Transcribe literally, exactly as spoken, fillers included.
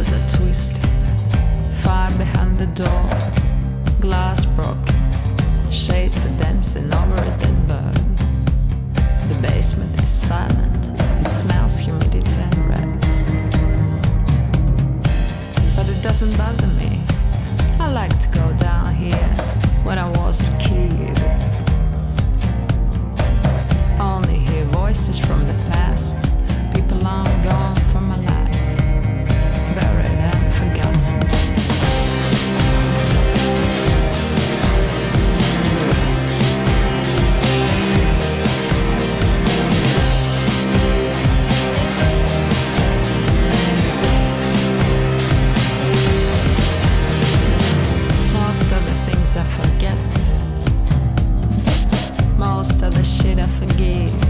Shoulders are twisted, fire behind the door, glass broken, shades are dancing over a dead bird. The basement is silent, it smells humidity and rats. But it doesn't bother me, I like to go down here when I was a kid. Only hear voices from the past, people long gone from my life, buried and forgotten. Most of the things I forget, most of the shit I forgive.